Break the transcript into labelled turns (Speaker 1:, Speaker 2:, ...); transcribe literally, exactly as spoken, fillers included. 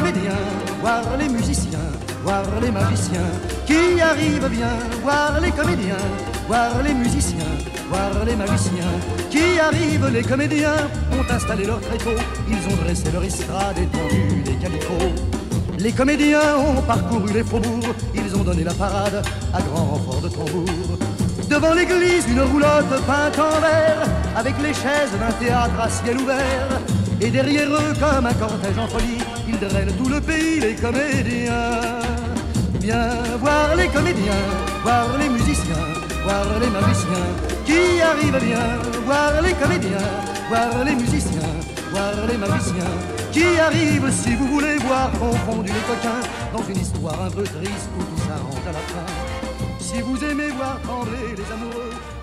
Speaker 1: comédiens, voir les musiciens, voir les magiciens qui arrivent bien, voir les comédiens, voir les musiciens, voir les magiciens qui arrivent. Les comédiens ont installé leur tréteau, ils ont dressé leur estrade et tendu des calicots. Les comédiens ont parcouru les faubourgs, ils ont donné la parade à grand renfort de tambour. Devant l'église, une roulotte peinte en vert, avec les chaises d'un théâtre à ciel ouvert. Et derrière eux, comme un cortège en folie, ils drainent tout le pays, les comédiens. Viens voir les comédiens, voir les musiciens, voir les magiciens qui arrivent bien, voir les comédiens, voir les musiciens, voir les magiciens qui arrivent. Si vous voulez voir confondus les coquins dans une histoire un peu triste où tout ça rentre à la fin. Si vous aimez voir trembler les amoureux,